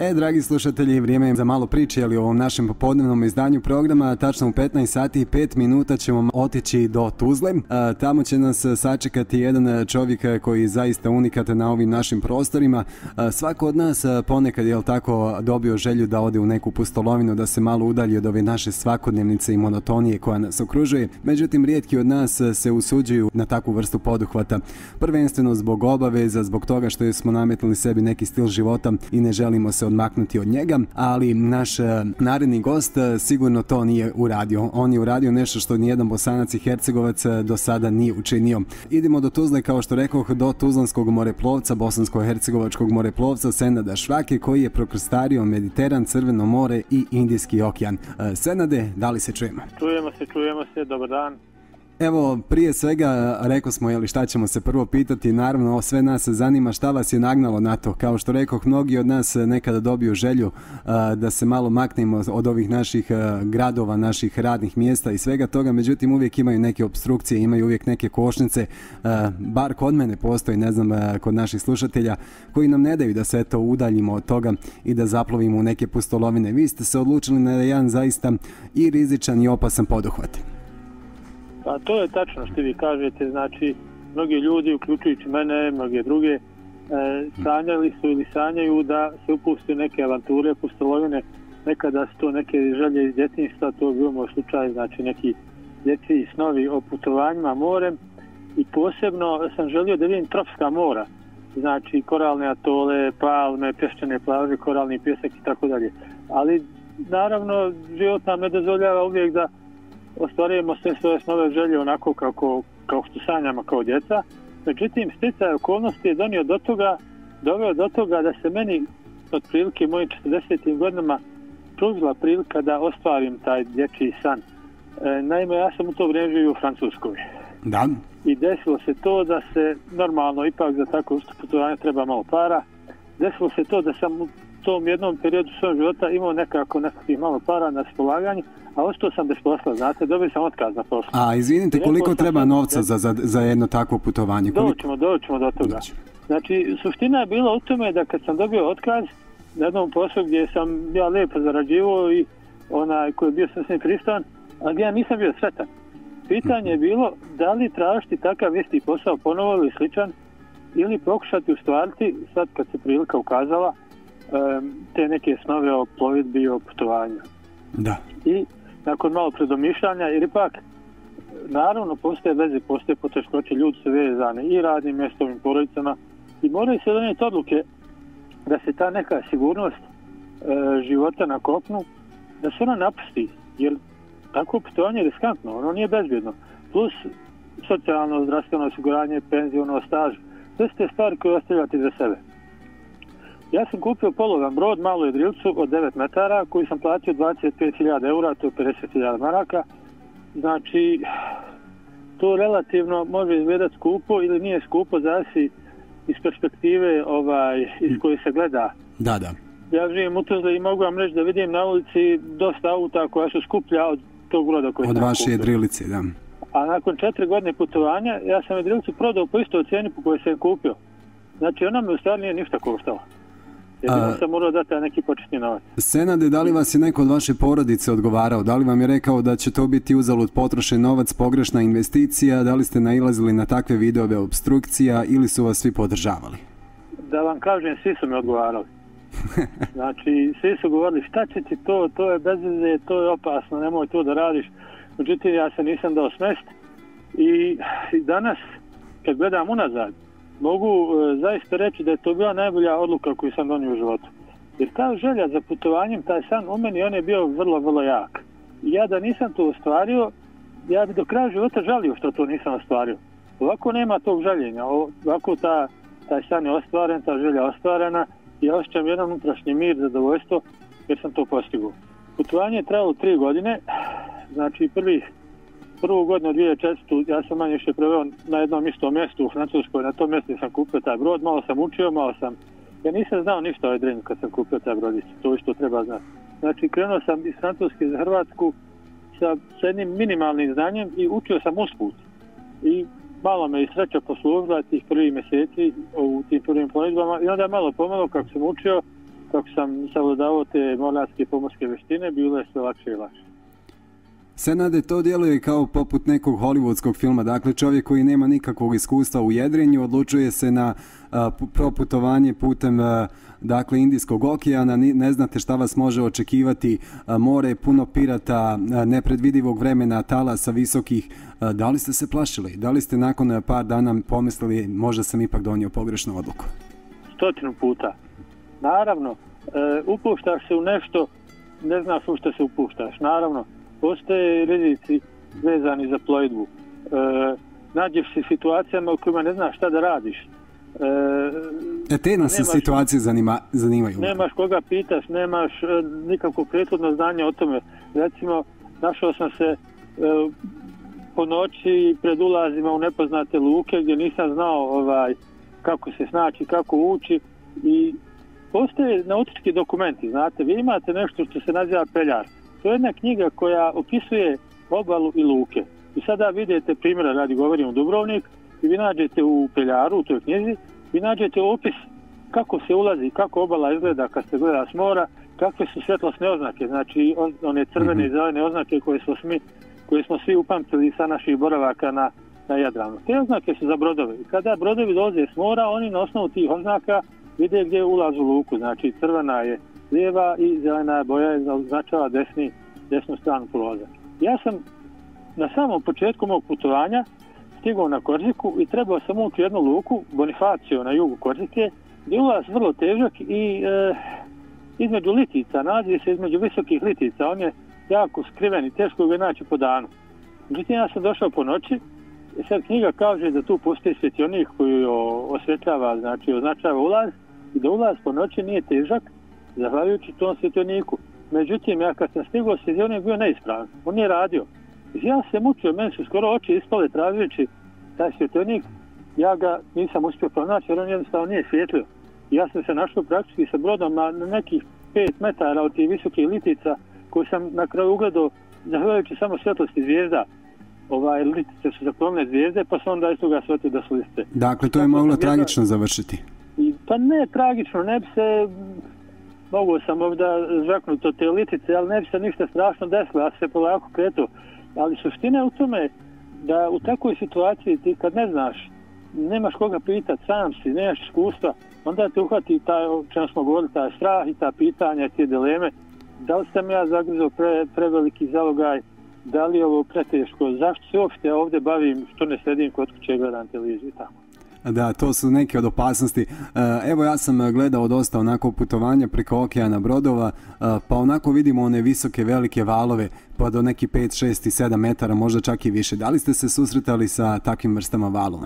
Dragi slušatelji, vrijeme je za malo priče, ali o ovom našem popodnevnom izdanju programa. Tačno u 15 sati i 5 minuta ćemo otići do Tuzle. Tamo će nas sačekati jedan čovjek koji je zaista unikat na ovim našim prostorima. Svako od nas ponekad je tako dobio želju da ode u neku pustolovinu, da se malo udalji od ove naše svakodnevnice i monotonije koja nas okružuje. Međutim, rijetki od nas se usuđuju na takvu vrstu poduhvata. Prvenstveno zbog obaveza, zbog toga što smo nametnuli sebi neki stil života i ne želimo se odmaknuti od njega, ali naš naredni gost sigurno to nije uradio. On je uradio nešto što nijedan Bosanac i Hercegovac do sada nije učinio. Idemo do Tuzle, kao što rekoh, do tuzlanskog moreplovca, bosansko-hercegovačkog moreplovca Senada Švake, koji je prokrstario Mediteran, Crveno more i Indijski okean. Senade, da li se čujemo? Čujemo se, dobar dan. Evo, prije svega rekao smo šta ćemo se prvo pitati, naravno sve nas zanima šta vas je nagnalo na to. Kao što rekoh, mnogi od nas nekada dobiju želju da se malo maknemo od ovih naših gradova, naših radnih mjesta i svega toga, međutim uvijek imaju neke opstrukcije, imaju uvijek neke kočnice, bar kod mene postoji, ne znam, kod naših slušatelja, koji nam ne daju da se udaljimo od toga i da zaplovimo u neke pustolovine. Vi ste se odlučili na jedan zaista i rizičan i opasan poduhvat. Pa to je tačno što vi kažete, znači mnogi ljudi, uključujući mene, mnoge druge, sanjali su ili sanjaju da se upuste neke avanture, pustolovine, nekada su to neke želje iz djetinjstva, to je bio moj slučaj, znači neki dječji snovi o putovanjima morem i posebno sam želio da vidim tropska mora, znači koralne atole, palme, pješčane plaže, koralni pjesak i tako dalje. Ali naravno život nam ne dozvoljava uvijek da ostvarujemo sve svoje snove želje onako kao što sanjamo kao djeca. Međutim, sticaj okolnosti je doveo do toga da se meni otprilike mojim 40. godinama pružila prilika da ostvarim taj dječji san. Naime, ja sam u to vrijeme živio u Francuskoj. Da. I desilo se to da se normalno ipak za tako vrstu putovanja treba malo para. Desilo se to da sam u tom jednom periodu svojeg života imao nekakvih malo para na raspolaganju, a ostao sam bez posla, znate, dobio sam otkaz na poslu. A izvinite, koliko treba novca za jedno takvo putovanje? Doćemo do toga. Znači, suština je bila u tome da kad sam dobio otkaz na jednom poslu gdje sam ja lijepo zarađivao i onaj koji je bio sasvim pristan, a gdje ja nisam bio sretan. Pitanje je bilo da li tražiti takav isti posao ponovo ili sličan, ili pokušati ustvariti, sad kad se prilika ukazala, te neke snove o plovidbi i o putovanju. Da. I nakon malo predomišljanja, jer ipak naravno postoje veze, postoje poteškoće, ljudi su vezani i radnim mjestom i porodicama i moraju se donijeti odluke da se ta neka sigurnost života na kopnu, da se ona napusti, jer tako putovanje je riskantno, ono nije bezbjedno. Plus socijalno, zdravstveno osiguranje, penziono, staž, sve su te stvari koje ostavljate za sebe. Ja sam kupio polovan brod, malu jedrilicu od 9 metara, koji sam platio 25.000 eura, to je 50.000 maraka. Znači, to relativno može izgledati skupo ili nije skupo, zavisi iz perspektive iz koje se gleda. Da. Ja živim u Tuzli i mogu vam reći da vidim na ulici dosta auta koja su skuplja od tog broda koji sam kupio. Od vaše jedrilice, da. A nakon 4 godine putovanja, ja sam jedrilicu prodao po istoj cijeni po kojoj sam kupio. Znači, ona me u stvari nije ništa koštala. Jedino sam morao dati neki početni novac. Senade, da li vas je neko od vaše porodice odgovarao? Da li vam je rekao da će to biti uzalud potrošen novac, pogrešna investicija? Da li ste nailazili na takve videove obstrukcija ili su vas svi podržavali? Da vam kažem, svi su mi odgovarali. Znači, svi su govorili šta će ti to je bez veze, to je opasno, nemoj to da radiš. Međutim, ja se nisam dao smest i danas, kad gledam unazad, mogu zaista reći da je to bila najbolja odluka koju sam donio u životu. Jer ta želja za putovanjem, taj san u meni, on je bio vrlo, vrlo jak. I ja da nisam to ostvario, ja bi do kraja života žalio što to nisam ostvario. Ovako nema tog žaljenja, ovako taj san je ostvaren, ta želja ostvarena i ja osjećam jedan unutrašnji mir, zadovoljstvo, jer sam to postigao. Putovanje je trajalo 3 godine, znači prvu godinu 2004. ja sam manje više proveo na jednom istom mjestu u Francuskoj, na tom mjestu sam kupio taj brod, malo sam učio, ja nisam znao ništa o jedrenju kad sam kupio taj brodić, to isto treba znati. Znači krenuo sam iz Francuske za Hrvatsku sa jednim minimalnim znanjem i učio sam usput. I malo me i sreća poslužila tih prvih mjeseci u tim prvim plovidbama i onda malo pomalo kako sam učio, kako sam savladavao te mornarske pomorske veštine, bilo je sve lakše i lakše. Senade, to djeluje kao poput nekog hollywoodskog filma, dakle čovjek koji nema nikakvog iskustva u jedrenju odlučuje se na proputovanje putem dakle Indijskog okeana, ne znate šta vas može očekivati, more je puno pirata, nepredvidivog vremena, talasa visokih. Da li ste se plašili? Da li ste nakon par dana pomislili možda sam ipak donio pogrešnu odluku? 100 puta. Naravno, upuštaš se u nešto, ne znaš u što se upuštaš. Naravno, postoje rizici vezani za plovidbu. Nađeš se situacijama u kojima ne znaš šta da radiš. Te nas situacije zanimaju. Nemaš koga pitaš, nemaš nikakvo prethodno znanje o tome. Recimo, našao sam se po noći pred ulazima u nepoznate luke gdje nisam znao kako se snaći, kako ući i postoje nautički dokumenti, znate, vi imate nešto što se naziva peljar. To je jedna knjiga koja opisuje obalu i luke. I sada vidite primjera, radi govorim u Dubrovnik, i vi nađete u peljaru, u toj knjizi, vi nađete opis kako se ulazi, kako obala izgleda kad se gleda s mora, kakve su svjetlosne oznake, znači one crvene i zelene oznake koje smo svi upamtili sa naših boravaka na Jadranu. Te oznake su za brodove. I kada brodovi dolaze s mora, oni na osnovu tih oznaka vide gdje je ulaz u luku. Znači crvena je lijeva i zelena boja je označava desnu stranu prolaza. Ja sam na samom početku mog putovanja stigao na Korziku i trebao sam ući u jednu luku, Bonifacio na jugu Korzike, gdje je ulaz vrlo težak i između litica, nalazi se između visokih litica, on je jako skriven i teško ga naći po danu. Međutim, ja sam došao po noći i sad knjiga kaže da tu postoji svjetionik koji osvjetljava, znači označava ulaz i da ulaz po noći nije težak zahvaljujući tom svjetioniku. Međutim, ja kad sam stigao, svjetionik bio neispravan, on nije radio. Ja se mučio, meni su skoro oči ispale tražujući taj svjetionik, ja ga nisam uspio pronaći jer on jednostavno nije svjetlio. Ja sam se našao praktički sa brodom na nekih 5 metara od tih visokih litica koje sam na kraju ugledao zahvaljujući samo svjetlosti zvijezda. Litice su zaklonile zvijezde pa sam onda iz toga shvatio da su liste. Dakle, to je moglo tragično završiti. Pa ne tragično, ne bi se... Mogu sam ovdje zvaknuti od te litice, ali ne bi se ništa strašno desilo, ja se polako kretao. Ali suština je u tome da u takvoj situaciji ti kad ne znaš, nemaš koga pitati, sam si, nemaš iskustva, onda te uhvati taj, o čemu smo govorili, taj strah i ta pitanja, te dileme. Da li sam ja zagrizao preveliki zalogaj, da li je ovo preteško, zašto se uopšte ovdje bavim, što ne sedim kod kuće, gledam televiziju i tako. Da, to su neke od opasnosti. Evo ja sam gledao dosta onako putovanja preko okeana brodova, pa onako vidimo one visoke velike valove pa do neki 5, 6 i 7 metara, možda čak i više. Da li ste se susretali sa takvim vrstama valova?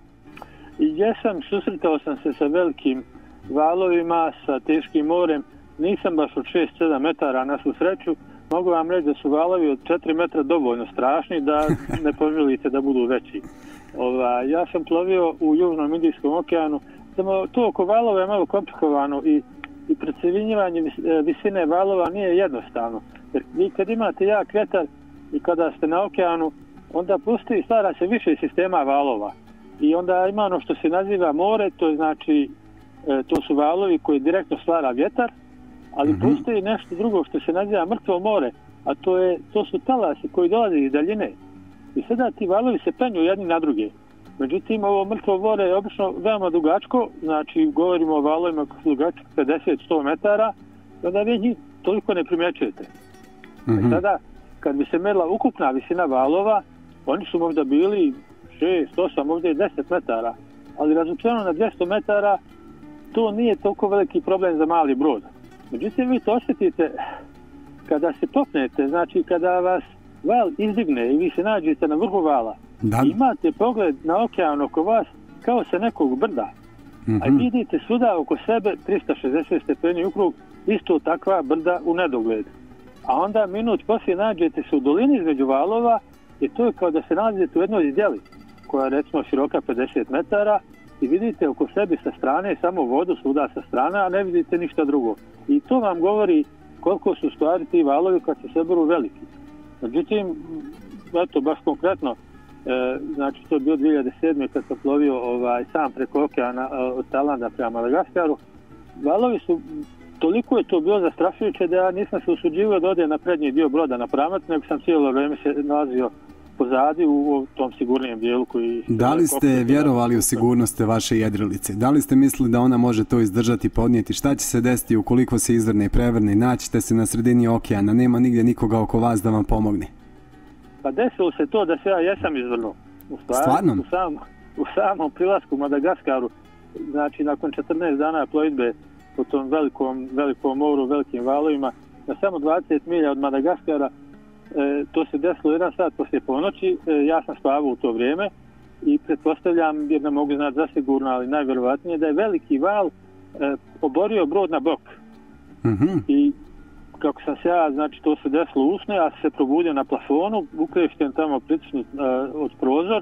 Jesam, susretao sam se sa velikim valovima, sa teškim morem. Nisam baš od 6-7 metara na svu sreću. Mogu vam reći da su valovi od 4 metra dovoljno strašni da ne poželite da budu veći. Ja sam plovio u Južnom Indijskom okeanu, samo to oko valova je malo komplikovano i procjenjivanje visine valova nije jednostavno. Jer vi kad imate jak vjetar i kada ste na okeanu, onda postoji, stvara se više sistema valova. I onda ima ono što se naziva more, to znači to su valovi koji direktno stvara vjetar, ali postoji nešto drugo što se naziva mrtvo more, a to su talasi koji dolaze iz daljine. I sada ti valovi se penju jedni na druge. Međutim, ovo mrtvo more je obično veoma dugačko, znači govorimo o valovima koji su dugački 50-100 metara, i onda vi njih toliko ne primjećujete. I sada, kad bi se merila ukupna visina valova, oni su možda bili 6, 8, možda i 10 metara, ali razučeno na 200 metara, to nije toliko veliki problem za mali brod. Međutim, vi to osjetite kada se popnete, znači kada vas val izdigne i vi se nađete na vrhu vala, imate pogled na okean oko vas kao sa nekog brda, a vidite svuda oko sebe 360 stepeni u krug, isto takva brda u nedogled. A onda minut poslije nađete se u dolini između valova i to je kao da se nalazite u jednoj izdjeli koja je recimo široka 50 metara i vidite oko sebe sa strane samo vodu svuda sa strana, a ne vidite ništa drugo. I to vam govori koliko su stvari ti valovi kad se saberu veliki. Međutim, eto, baš konkretno, znači to je bio 2007. kad sam plovio sam preko okeana od Tajlanda prema Madagaskaru, valovi su toliko je to bilo zastrašujuće da ja nisam se usuđivao da ode na prednji dio broda na pramac, nego sam cijelo vrijeme se nalazio pozadi u tom sigurnijem dijelu koji... Da li ste vjerovali u sigurnost vaše jedrilice? Da li ste mislili da ona može to izdržati, podnijeti? Šta će se desiti ukoliko se izvrne i prevrne? Naćete se na sredini okeana, nema nigdje nikoga oko vas da vam pomogne. Pa desilo se to da se ja jesam izvrnuo. Stvarno? U samom prilasku u Madagaskaru, znači nakon 14 dana plovidbe po tom velikom moru, velikim valovima, na samo 20 milja od Madagaskara, to se desilo 1 sat poslije ponoći, ja sam spavao u to vrijeme i pretpostavljam, jer ne mogu znati zasigurno, ali najvjerovatnije da je veliki val oborio brod na bok. Mm-hmm. I kako sam se ja, znači to se desilo usne, ja sam se probudio na plafonu, ukrešten tamo pritisnut od prozor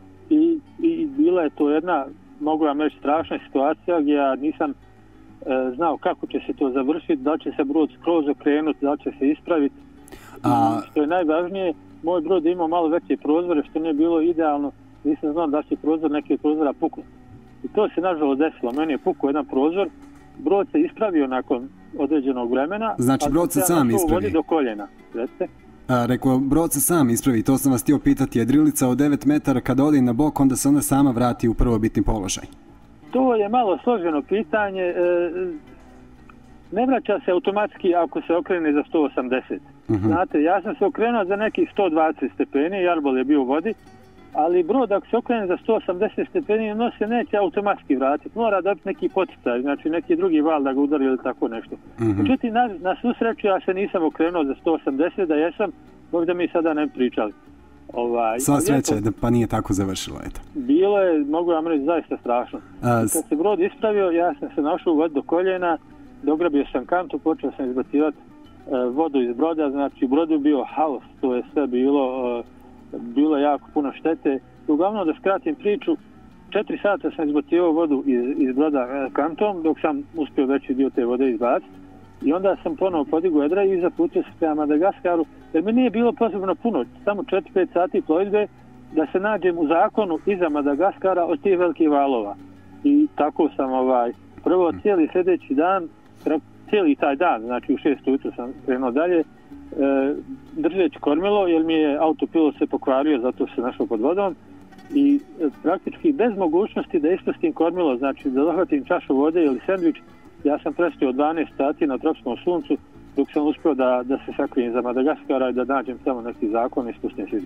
i bila je to jedna, mogu vam reći, strašna situacija gdje ja nisam znao kako će se to završiti, da li će se brod skroz okrenuti, da li će se ispraviti. Što je najvažnije, moj brod je imao malo veće prozore, što nije bilo idealno, nisam znao da će neki od prozora puknuti. I to se nažalost desilo, meni je pukao jedan prozor, brod se ispravio nakon određenog vremena, znači brod se sam ispravi. Vodi do koljena. Rekao, brod se sam ispravi, to sam vas htio pitati, jedrilica od 9 metara kada ode na bok, onda se ona sama vrati u prvobitni položaj. To je malo složeno pitanje, ne vraća se automatski ako se okrene za 180. Mm-hmm. Znate, ja sam se okrenuo za nekih 120 stepeni, jarbol je bio u vodi, ali brod ako se okrene za 180 stepeni, on se neće automatski vratiti. Mora dobiti neki poticaj, znači neki drugi val da ga udari ili tako nešto. Mm-hmm. Međutim, na svu sreću ja se nisam okrenuo za 180, da jesam, možda mi sada ne pričali. Sva sreća pa nije tako završilo, eto. Bilo je, mogu vam reći, zaista strašno. Kad se brod ispravio, ja sam se našao u vodu do koljena, dograbio sam kantu, počeo sam izbacivati vodu iz broda, znači u brodu je bio haos, to je sve bilo jako puno štete. Uglavnom, da skratim priču, 4 sata sam izbacivao vodu iz broda kantom, dok sam uspio veći dio te vode izbaciti. I onda sam ponovo podigao jedra i zaputio se prema Madagaskaru, jer mi nije bilo potrebno puno, samo 4-5 sati plovidbe da se nađem u zakonu iza Madagaskara od tih velikih valova. I tako sam prvo cijeli sljedeći dan, cijeli taj dan, znači u 6 ujutro sam krenuo dalje, držeći kormilo, jer mi je autopilot se pokvario, zato se našao pod vodom i praktički bez mogućnosti da ispustim kormilo, znači da dohvatim čašu vode ili sendvič, ja sam prestio 12 sati na tropskom suncu dok sam uspio da se sakrijem za Madagaskara i da nađem samo neki zakon i spustim se.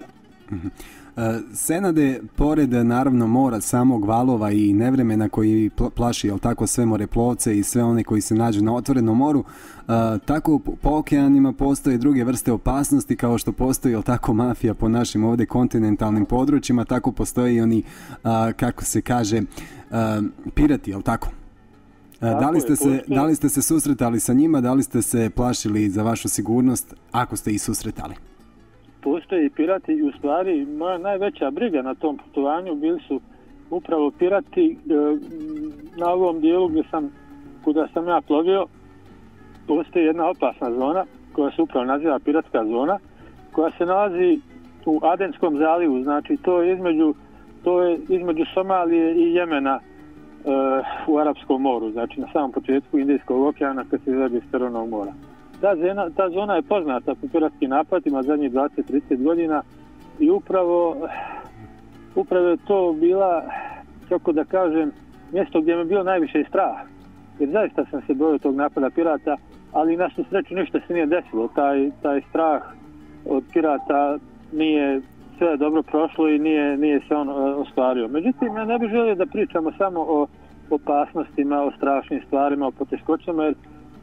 Senade, pored naravno mora samog valova i nevremena koji plaši, jel tako, sve moreplovce i sve one koji se nađu na otvorenom moru, tako po okeanima postoje druge vrste opasnosti, kao što postoji, jel tako, mafija po našim ovdje kontinentalnim područjima, tako postoje i oni, kako se kaže, pirati, jel tako? Da li ste se susretali sa njima, da li ste se plašili za vašu sigurnost, ako ste ih susretali? Postoje i pirati i u stvari moja najveća briga na tom putovanju bili su upravo pirati. Na ovom dijelu kuda sam ja plovio, postoji jedna opasna zona koja se upravo naziva piratska zona, koja se nalazi u Adenskom zalivu, znači to je između Somalije i Jemena u Arapskom moru, znači na samom početku Indijskog okeana kad se izlazi iz Crvenog mora. Ta zona je poznata po piratskim napadima zadnjih 20-30 godina i upravo je to bila, kako da kažem, mjesto gdje mi je bilo najviše strah. Jer zaista sam se bojao tog napada pirata, ali na svu sreću ništa se nije desilo. Taj strah od pirata nije sve dobro prošlo i nije se on ostvario. Međutim, ja ne bih želio da pričamo samo o opasnostima, o strašnim stvarima, o poteškoćama, jer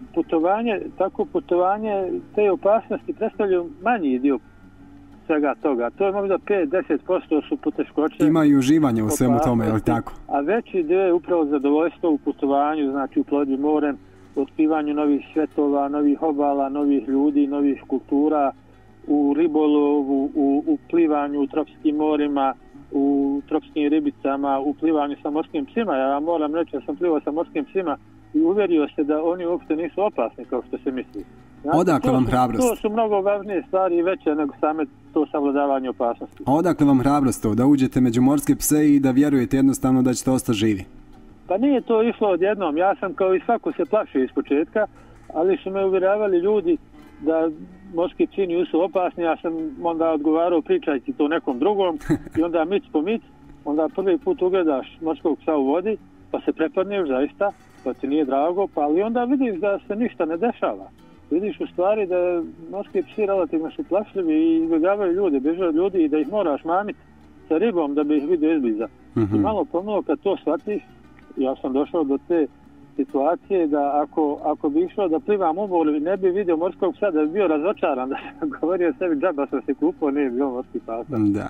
putovanje, te opasnosti predstavljaju manji dio svega toga. To je možda 5-10% su poteškoće. Ima i uživanje u svemu tome, je li tako? A veći dio je upravo zadovoljstvo u putovanju, znači u plovidbi morem, u otkrivanju novih svjetova, novih obala, novih ljudi, novih kultura, u ribolovu, u plivanju u tropskim morima, u tropskim ribicama, u plivanju sa morskim psima. Ja vam moram reći da sam plivao sa morskim psima i uvjerio se da oni uopšte nisu opasni kao što se misli. Znači, odakle vam hrabrost? To su mnogo važnije stvari i veće nego same to savladavanje opasnosti. Odakle vam hrabrost to, da uđete među morske pse i da vjerujete jednostavno da ćete ostati živi? Pa nije to išlo odjednom. Ja sam kao i svako se plašio iz početka, ali su me uvjeravali ljudi da morski psi nisu opasni, ja sam onda odgovarao pričajte to nekom drugom i onda mic po mic, onda prvi put ugledaš morskog psa u vodi, pa se prepadneš zaista, pa ti nije drago, pa ali onda vidiš da se ništa ne dešava. Vidiš u stvari da morski psi relativno su plašljivi i izbjegavaju ljude, bježe od ljudi i da ih moraš mamiti sa ribom da bi ih vidio izbliza. I malo pomalo kad to shvatiš, ja sam došao do te situacije da ako bi išao da plivam u moru i ne bi vidio morskog psa, da bi bio razočaran, da sam govorio sebi džaba sam se kupao, nije bio morski pasa. Da.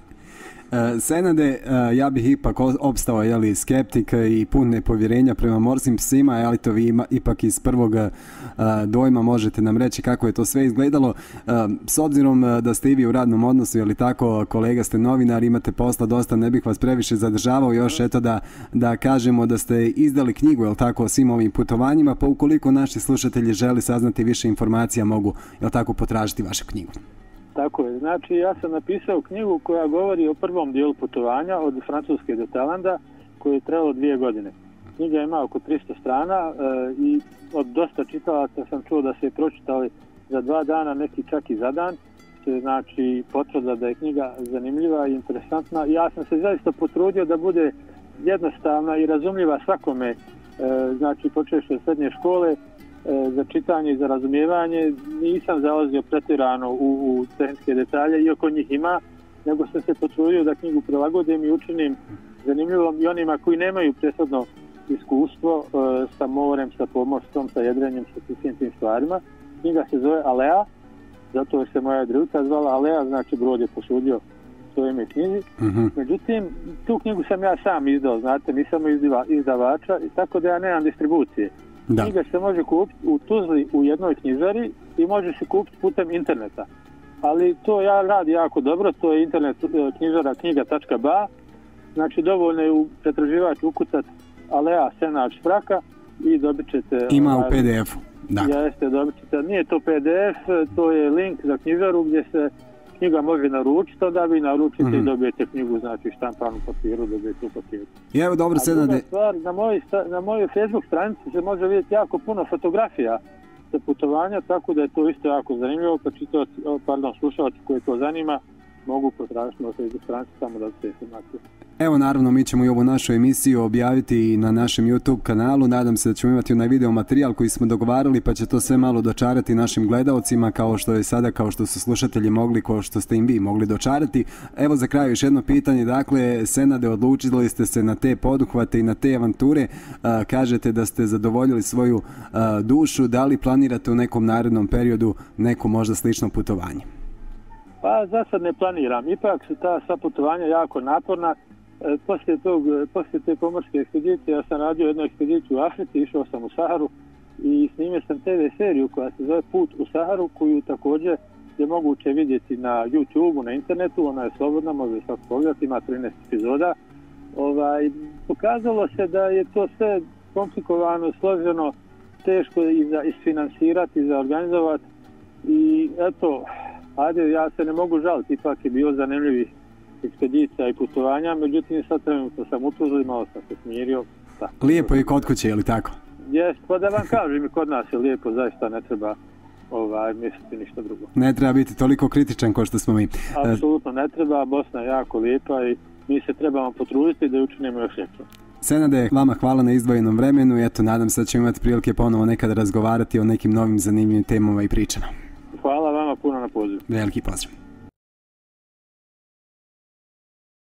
Senade, ja bih ipak opstao skeptik i pun nepovjerenja prema morskim psima, ali to vi ipak iz prvog dojma možete nam reći kako je to sve izgledalo. S obzirom da ste i vi u radnom odnosu, tako, kolega ste novinar, imate posla dosta, ne bih vas previše zadržavao, još eto da kažemo da ste izdali knjigu, tako, o svim ovim putovanjima, pa ukoliko naši slušatelji žele saznati više informacija, mogu, tako, potražiti vašu knjigu. Tako je, znači ja sam napisao knjigu koja govori o prvom dijelu putovanja od Francuske do Tajlanda, koje je trebalo 2 godine. Knjiga ima oko 300 strana i od dosta čitalaca sam čuo da se je pročitali za 2 dana, neki čak i za dan, znači potvrda da je knjiga zanimljiva i interesantna. Ja sam se zaista potrudio da bude jednostavna i razumljiva svakome, znači počevši od srednje škole, za čitanje i za razumijevanje. Nisam zalazio pretjerano u tehničke detalje, iako njih ima, nego sam se potrudio da knjigu prilagodim i učinim zanimljivom i onima koji nemaju prethodno iskustvo sa morem, sa pomorstvom, sa jedrenjem, sa svim tim stvarima. Knjiga se zove Alea, zato je se moja druga zvala Alea, znači brod je posudio svoje ime knjizi. Međutim, tu knjigu sam ja sam izdao, znate, nisam izdavača, tako da ja nemam distribucije. Da. Knjiga se može kupiti u Tuzli u jednoj knjižari i može se kupiti putem interneta. Ali to ja radi jako dobro, to je internet knjižara knjiga.ba, znači dovoljno je u pretraživač ukucat Alea Senač Fraka i dobit ćete... Ima u PDF-u. Jeste, dobit ćete. Nije to PDF, to je link za knjižaru gdje se knjiga može naručiti, onda vi naručite i dobijete knjigu, znači štampanu papiru, dobijete u papiru. I evo dobro Senade. Na mojoj Facebook stranici se može vidjeti jako puno fotografija sa putovanja, tako da je to isto jako zanimljivo, pa slušalci koji to zanima mogu potražiti na Facebook stranici samo da se informacije. Evo naravno mi ćemo i ovu našu emisiju objaviti na našem YouTube kanalu, nadam se da ćemo imati onaj video materijal koji smo dogovarali pa će to sve malo dočarati našim gledaocima kao što je sada, kao što su slušatelji mogli, kao što ste im vi mogli dočarati. Evo za kraj još jedno pitanje, dakle Senade, odlučili ste se na te poduhvate i na te avanture, kažete da ste zadovoljili svoju dušu, da li planirate u nekom narednom periodu neko možda slično putovanje? Pa za sad ne planiram, ipak su ta sva putovanja jako naporna. Poslije te pomorske ekspedicije ja sam radio jednu ekspediciju u Africi, išao sam u Saharu i snimio sam TV seriju koja se zove Put u Saharu, koju također je moguće vidjeti na YouTube-u, na internetu, ona je slobodna, može svak pogledati, ima 13 epizoda. Pokazalo se da je to sve komplikovano, složeno, teško i za isfinansirati, i za organizovati i eto, ajde, ja se ne mogu žaliti, ipak je bio zanimljivih ekspedicija i putovanja, međutim sad trenutno sam u Tuzli, malo sam se smirio. Tako. Lijepo je kod kuće, je li tako? Jest, pa da vam kažem, kod nas je lijepo, zaista ne treba misliti ništa drugo. Ne treba biti toliko kritičan kao što smo mi. Apsolutno ne treba, Bosna je jako lijepa i mi se trebamo potruditi da ju učinimo još ljepšom. Senade, vama hvala na izdvojenom vremenu i eto, nadam se da ćemo imati prilike ponovo nekada razgovarati o nekim novim zanimljivim temama i pričama. Hvala vama puno na pozivu. Veliki pozdrav.